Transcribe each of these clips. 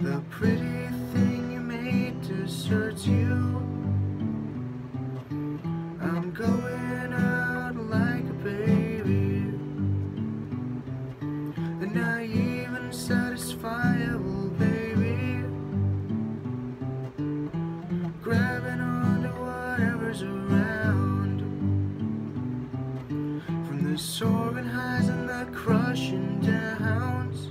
The pretty thing you made deserts you. I'm going out like a baby, and naive and satisfiable, baby, grabbing onto whatever's around, from the soaring highs and the crushing downs,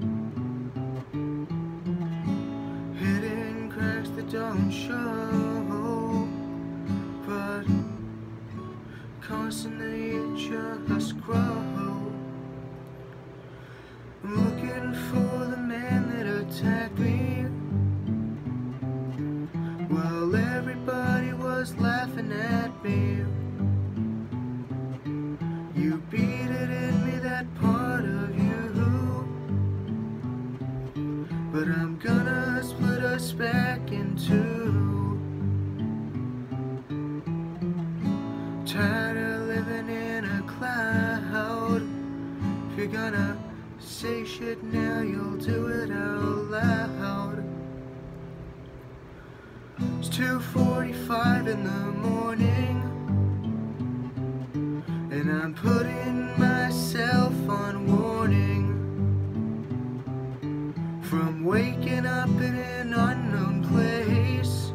hitting cracks that don't show, but constantly just grow. I'm looking for the man that attacked me while everybody was laughing at me. You beat it in me, that part of you, but I'm gonna split us back in two. Tired of living in a cloud. If you're gonna say shit now, you'll do it out loud. It's 2:45 in the morning, and I'm putting myself on warning from waking up in an unknown place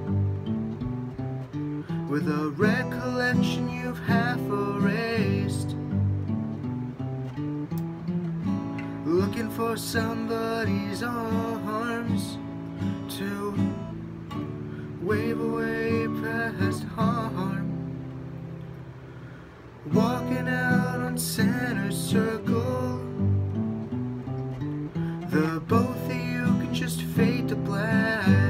with a recollection you've half erased, looking for somebody's arms to wave away past harm, walking out on center circle. The both of you can just fade to black.